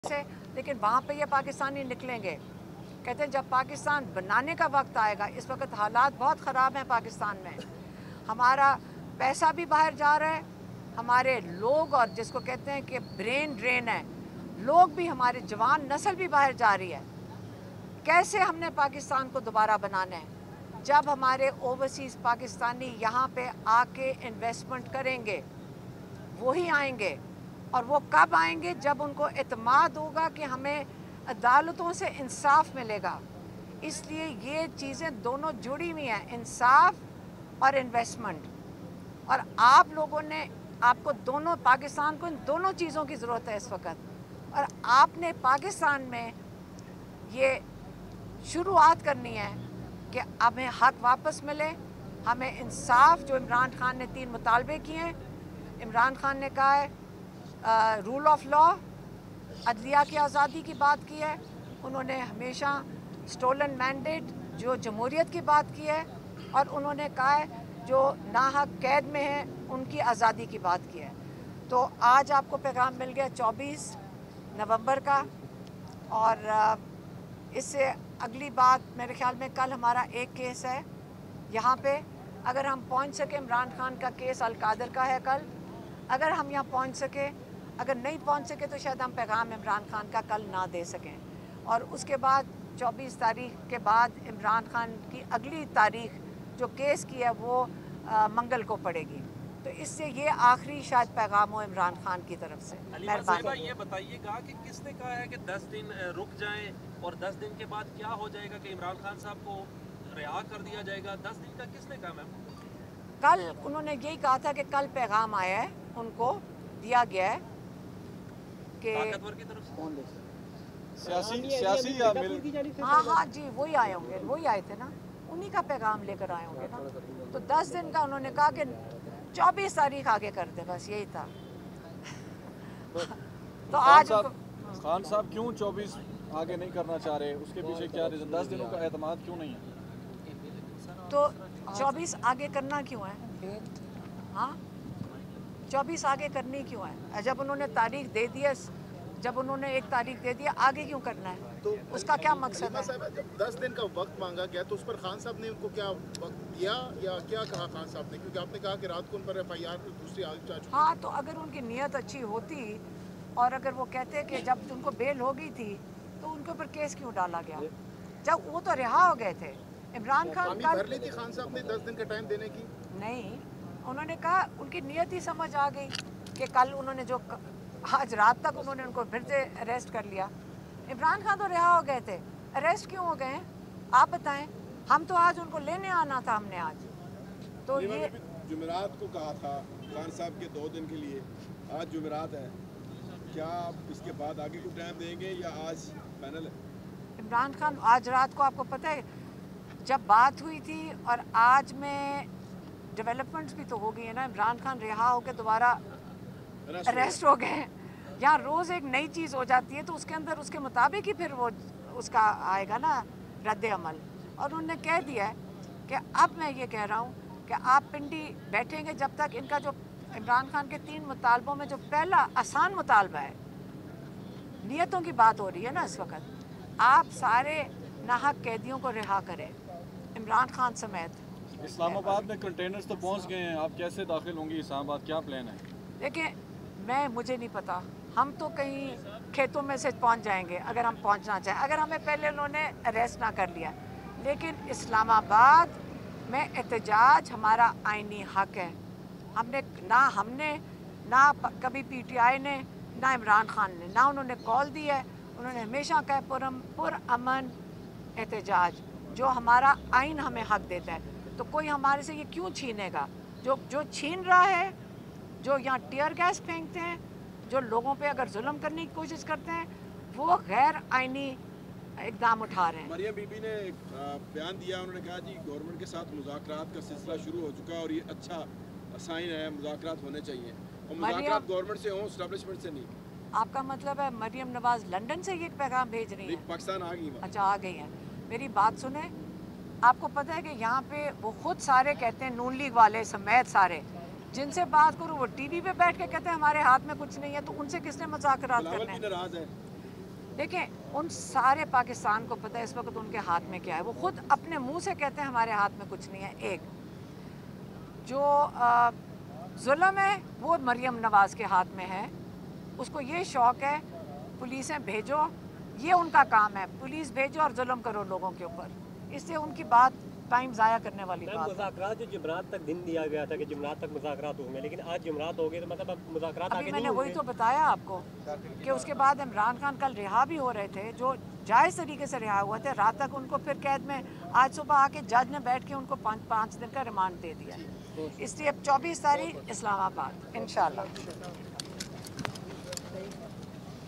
से, लेकिन वहाँ पे ये पाकिस्तानी निकलेंगे। कहते हैं जब पाकिस्तान बनाने का वक्त आएगा, इस वक्त हालात बहुत ख़राब हैं पाकिस्तान में, हमारा पैसा भी बाहर जा रहा है, हमारे लोग और जिसको कहते हैं कि ब्रेन ड्रेन है, लोग भी, हमारे जवान नस्ल भी बाहर जा रही है। कैसे हमने पाकिस्तान को दोबारा बनाना है? जब हमारे ओवरसीज़ पाकिस्तानी यहाँ पे आके इन्वेस्टमेंट करेंगे, वही आएंगे। और वो कब आएंगे? जब उनको एतमाद होगा कि हमें अदालतों से इंसाफ मिलेगा। इसलिए ये चीज़ें दोनों जुड़ी हुई हैं, इंसाफ और इन्वेस्टमेंट। और आप लोगों ने, आपको दोनों, पाकिस्तान को इन दोनों चीज़ों की ज़रूरत है इस वक्त। और आपने पाकिस्तान में ये शुरुआत करनी है कि हमें हक वापस मिले, हमें इंसाफ। जो इमरान खान ने 3 मुतालबे किए हैं, इमरान खान ने कहा है रूल ऑफ लॉ, अदलिया की आज़ादी की बात की है, उन्होंने हमेशा स्टोलन मैंडेट, जो जमहूरियत की बात की है, और उन्होंने कहा है जो नाहक कैद में हैं उनकी आज़ादी की बात की है। तो आज आपको पैगाम मिल गया 24 नवंबर का। और इससे अगली बात, मेरे ख्याल में कल हमारा एक केस है यहाँ पे, अगर हम पहुँच सके, इमरान खान का केस अल-कादर का है कल, अगर हम यहाँ पहुँच सके, अगर नहीं पहुँच सके तो शायद हम पैगाम इमरान खान का कल ना दे सकें। और उसके बाद 24 तारीख के बाद इमरान खान की अगली तारीख जो केस की है वो मंगल को पड़ेगी। तो इससे ये आखिरी शायद पैगाम हो इमरान खान की तरफ से। मेहरबानी। ये बताइएगा कि किसने कहा है कि 10 दिन रुक जाएं, और 10 दिन के बाद क्या हो जाएगा कि इमरान खान साहब को रिहा कर दिया जाएगा? 10 दिन का किसने कहा मैम? कल उन्होंने यही कहा था कि कल पैगाम आया है, उनको दिया गया है कि ताकतवर की तरफ से सियासी या हाँ जी, वही आए होंगे, वही आए थे ना, उन्हीं का पैगाम लेकर आए होंगे ना। तो 10 दिन का उन्होंने कहा कि 24 तारीख आगे कर दे, बस यही था। तो आज खान साहब क्यों 24 आगे नहीं करना चाह रहे? उसके पीछे क्या रीज़न? 10 दिनों का एतमाद क्यों नहीं है? तो 24 आगे करना क्यों है? हाँ, 24 आगे करनी क्यों है? जब उन्होंने तारीख दे दी है, जब उन्होंने एक तारीख दे दी है, आगे क्यों करना है? तो उसका क्या मकसद है? जब 10 दिन का वक्त मांगा गया तो उस पर खान साहब ने उनको क्या वक्त दिया या क्या कहा खान साहब ने? क्योंकि आपने कहा कि रात को उन पर FIR दूसरी आ चुकी। हाँ, तो अगर उनकी नीयत अच्छी होती और अगर वो कहते कि जब उनको बेल हो गई थी तो उनके ऊपर केस क्यों डाला गया? जब वो तो रिहा हो गए थे। इमरान खान कल भर ली थी खान साहब ने 10 दिन का टाइम देने की? नहीं, उन्होंने कहा, उनकी नीयत ही समझ आ गई कि कल उन्होंने जो आज रात तक उन्होंने उनको फिर से अरेस्ट कर लिया। इमरान खान तो रिहा हो गए थे, अरेस्ट क्यों हो गए हैं आप बताएं? हम तो आज उनको लेने आना था, हमने आज तो ये जुमेरात को कहा था खान साहब के 2 दिन के लिए, आज जुमेरात है, क्या आप इसके बाद आगे को टाइम देंगे या आज फाइनल है? इमरान खान आज रात को, आपको पता है जब बात हुई थी और आज में डेवलपमेंट्स भी तो हो गई है ना। इमरान खान रिहा होकर दोबारा अरेस्ट हो गए। यहाँ रोज़ एक नई चीज़ हो जाती है तो उसके अंदर उसके मुताबिक ही फिर वो उसका आएगा ना रद्द अमल। और उन्होंने कह दिया है कि अब मैं ये कह रहा हूँ कि आप पिंडी बैठेंगे जब तक इनका जो इमरान खान के 3 मुतालबों में जो पहला आसान मुतालबा है, नियतों की बात हो रही है ना इस वक्त, आप सारे नाहक कैदियों को रिहा करें, इमरान खान समेत। इस्लामाबाद में कंटेनर्स तो पहुंच गए हैं, आप कैसे दाखिल होंगी इस्लामाबाद? क्या प्लान है? देखिए, मुझे नहीं पता, हम तो कहीं खेतों में से पहुंच जाएंगे अगर हम पहुंचना चाहें, अगर हमें पहले उन्होंने अरेस्ट ना कर लिया। लेकिन इस्लामाबाद में एहतजाज हमारा आईनी हक है। हमने ना कभी PTI ने, ना इमरान खान ने, ना उन्होंने कॉल दी है। उन्होंने हमेशा कहा पुरअमन एहतजाज, जो हमारा आइन हमें हक देता है। तो कोई हमारे से ये क्यों छीनेगा? जो छीन रहा है, जो यहाँ टीयर गैस फेंकते हैं, जो लोगों पे अगर जुल्म करने की कोशिश करते हैं, वो गैर आइनी इकदाम उठा रहे हैं। मरियम बीबी ने बयान दिया, उन्होंने कहा जी गवर्नमेंट के साथ मुज़ाकरात का सिलसिला शुरू हो चुका है और ये अच्छा साइन है, मुज़ाकरात होने चाहिए, और मुज़ाकरात गवर्नमेंट से हों, एस्टेब्लिशमेंट से नहीं। आपका मतलब है मरियम नवाज लंदन से ये पैगाम भेज रही है? पाकिस्तान आ गई। अच्छा, आ गई हैं। मेरी बात सुने, आपको पता है कि यहाँ पे वो खुद सारे कहते हैं, नून लीग वाले समेत सारे, जिनसे बात करूँ वो TV पे बैठ के कहते हैं हमारे हाथ में कुछ नहीं है। तो उनसे किसने मुज़ाकरात करने हैं? देखें उन सारे पाकिस्तान को पता है इस वक्त उनके हाथ में क्या है। वो खुद अपने मुंह से कहते हैं हमारे हाथ में कुछ नहीं है। एक जो जुल्म है वो मरियम नवाज़ के हाथ में है, उसको ये शौक़ है पुलिसें भेजो, ये उनका काम है, पुलिस भेजो और जुल्म करो लोगों के ऊपर। इससे उनकी बात टाइम ज़ाया करने वाली बात है। मुज़ाकरात जो जुमरात तक दिन दिया गया था कि जुमरात तक मुज़ाकरात होंगे, लेकिन आज जुमरात हो गए तो मतलब अब मुज़ाकरात आगे नहीं मैंने होंगे। वही तो बताया आपको कि उसके बाद इमरान खान कल रिहा भी हो रहे थे, जो जायज़ तरीके से रिहा हुए थे। रात तक उनको फिर कैद में, आज सुबह आके जज ने बैठ के उनको 5 दिन का रिमांड दे दिया। इसलिए अब 24 तारीख इस्लामाबाद इंशाल्लाह।